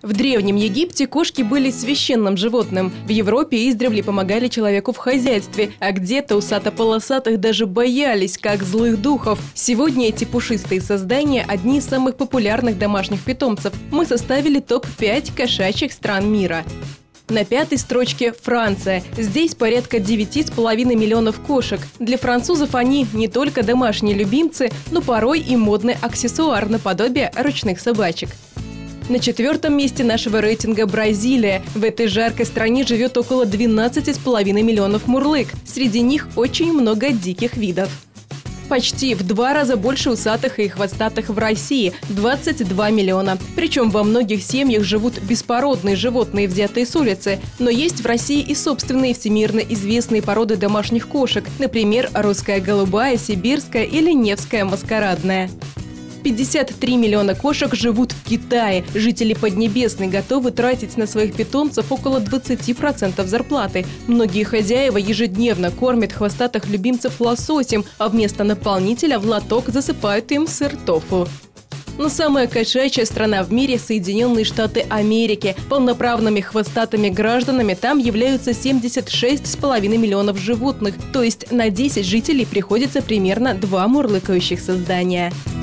В Древнем Египте кошки были священным животным. В Европе издревле помогали человеку в хозяйстве, а где-то усато-полосатых даже боялись, как злых духов. Сегодня эти пушистые создания – одни из самых популярных домашних питомцев. Мы составили топ-5 кошачьих стран мира. На пятой строчке – Франция. Здесь порядка 9,5 миллионов кошек. Для французов они не только домашние любимцы, но порой и модный аксессуар наподобие ручных собачек. На четвертом месте нашего рейтинга Бразилия. В этой жаркой стране живет около 12,5 миллионов мурлык. Среди них очень много диких видов. Почти в 2 раза больше усатых и хвостатых в России – 22 миллиона. Причем во многих семьях живут беспородные животные, взятые с улицы. Но есть в России и собственные всемирно известные породы домашних кошек. Например, русская голубая, сибирская или невская маскарадная. 53 миллиона кошек живут в Китае. Жители Поднебесной готовы тратить на своих питомцев около 20% зарплаты. Многие хозяева ежедневно кормят хвостатых любимцев лососем, а вместо наполнителя в лоток засыпают им сыр тофу. Но самая кошачья страна в мире – Соединенные Штаты Америки. Полноправными хвостатыми гражданами там являются 76,5 миллионов животных. То есть на 10 жителей приходится примерно 2 мурлыкающих создания.